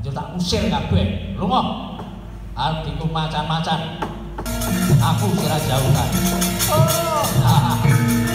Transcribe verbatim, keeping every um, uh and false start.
Banjur tak usir kabeh. Lunga. Artiku macan-macan. Aku sira jauhkan. Oh.